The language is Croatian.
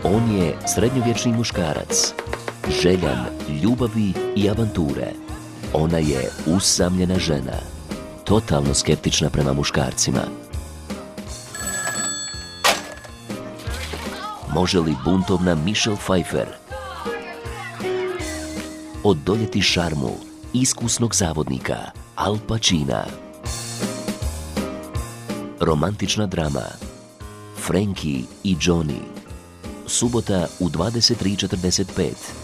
On je srednjovječni muškarac, željan ljubavi i avanture. Ona je usamljena žena, totalno skeptična prema muškarcima. Može li buntovna Michelle Pfeiffer odoljeti šarmu iskusnog zavodnika Al Pacina? Romantična drama Frankie i Johnny. Subota u 23:45.